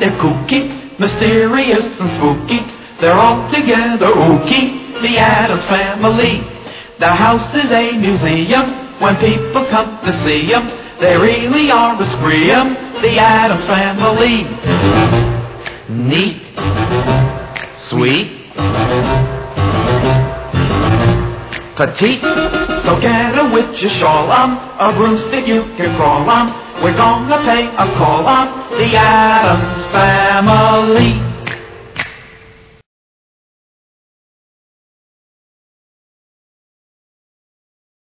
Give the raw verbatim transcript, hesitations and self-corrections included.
they're kooky, mysterious and spooky. They're all together ooky, the Addams Family. The house is a museum when people come to see them. They really are a scream, the Addams Family. Neat, sweet, petite, so get her with your shawl on, a broomstick you can crawl on. We're gonna pay a call on the Addams Family.